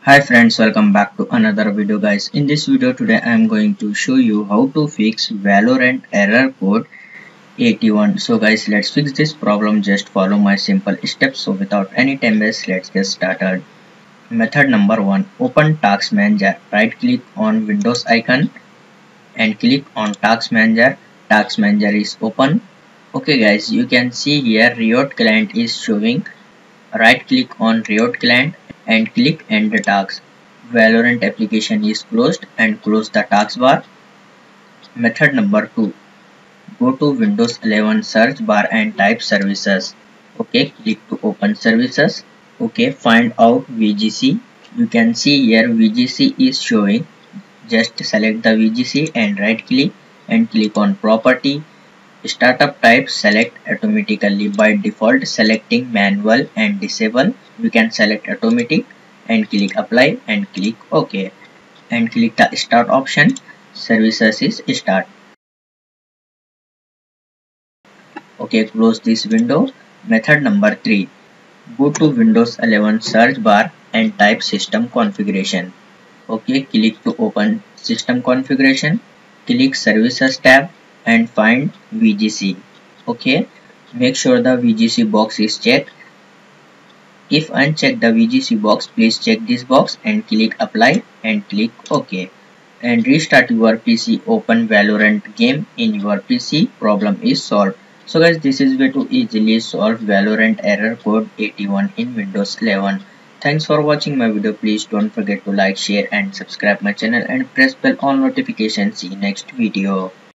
Hi friends, welcome back to another video guys. In this video today I am going to show you how to fix Valorant error code 81. So guys, let's fix this problem. Just follow my simple steps. So without any time waste, let's get started. Method number 1. Open Task Manager. Right click on Windows icon and click on Task Manager. Task Manager is open. Okay guys, you can see here Riot Client is showing. Right click on Riot Client and click End the task. Valorant application is closed and close the taskbar. Method number 2. Go to Windows 11 search bar and type services. Okay, click to open services. Okay, find out VGC. You can see here VGC is showing. Just select the VGC and right click and click on property. Startup type select automatically. By default selecting manual and disable. You can select automatic and click apply and click OK and click the start option. Services is start. Okay, close this window. Method number 3. Go to Windows 11 search bar and type system configuration. Okay, click to open system configuration. Click services tab and find VGC. Okay, make sure the VGC box is checked. If unchecked the VGC box, please check this box and click apply and click OK. And restart your PC. Open Valorant game in your PC. Problem is solved. So guys, this is way to easily solve Valorant error code 81 in Windows 11. Thanks for watching my video. Please don't forget to like, share and subscribe my channel and press bell on notifications. See you next video.